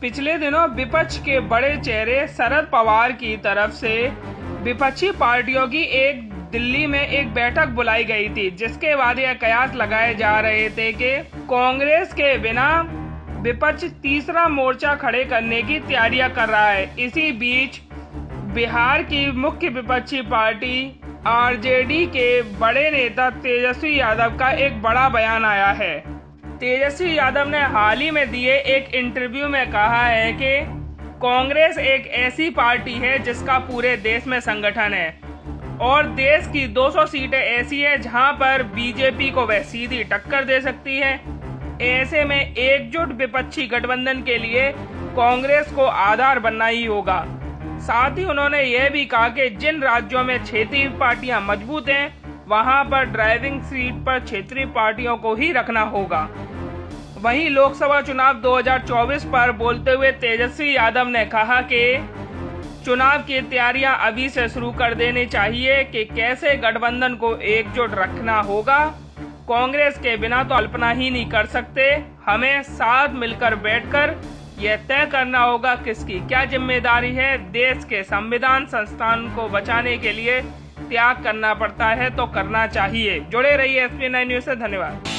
पिछले दिनों विपक्ष के बड़े चेहरे शरद पवार की तरफ से विपक्षी पार्टियों की दिल्ली में एक बैठक बुलाई गई थी, जिसके बाद यह कयास लगाए जा रहे थे कि कांग्रेस के बिना विपक्ष तीसरा मोर्चा खड़े करने की तैयारियां कर रहा है। इसी बीच बिहार की मुख्य विपक्षी पार्टी आरजेडी के बड़े नेता तेजस्वी यादव का एक बड़ा बयान आया है। तेजस्वी यादव ने हाल ही में दिए एक इंटरव्यू में कहा है कि कांग्रेस एक ऐसी पार्टी है जिसका पूरे देश में संगठन है और देश की 200 सीटें ऐसी है जहां पर बीजेपी को वह सीधी टक्कर दे सकती है। ऐसे में एकजुट विपक्षी गठबंधन के लिए कांग्रेस को आधार बनना ही होगा। साथ ही उन्होंने यह भी कहा कि जिन राज्यों में क्षेत्रीय पार्टियां मजबूत हैं वहां पर ड्राइविंग सीट पर क्षेत्रीय पार्टियों को ही रखना होगा। वहीं लोकसभा चुनाव 2024 पर बोलते हुए तेजस्वी यादव ने कहा कि चुनाव की तैयारियां अभी से शुरू कर देनी चाहिए कि कैसे गठबंधन को एकजुट रखना होगा। कांग्रेस के बिना तो कल्पना ही नहीं कर सकते। हमें साथ मिलकर बैठकर यह तय करना होगा किसकी क्या जिम्मेदारी है। देश के संविधान संस्थान को बचाने के लिए त्याग करना पड़ता है तो करना चाहिए। जुड़े रहिए SP9 न्यूज़ से। धन्यवाद।